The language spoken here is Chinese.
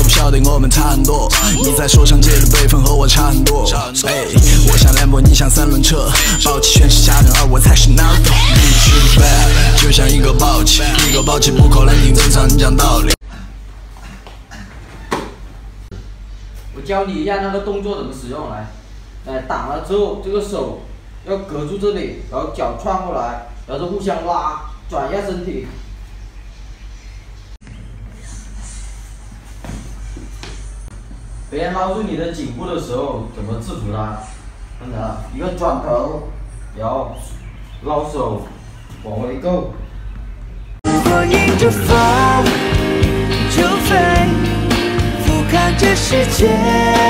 晓得我们差很多。你在说唱界的辈分和我差很多。我像兰博，你像三轮车，宝气全是下等，而我才是 nothing。必须 bad， 就像一个宝气，一个宝气不可能听正常人讲道理。 我教你一下那个动作怎么使用，来挡了之后，这个手要隔住这里，然后脚串过来，然后互相拉，转一下身体。别人捞住你的颈部的时候，怎么制服他？看着，一个转头，然后捞手往回够。 如果迎着风就飞，俯瞰这世界。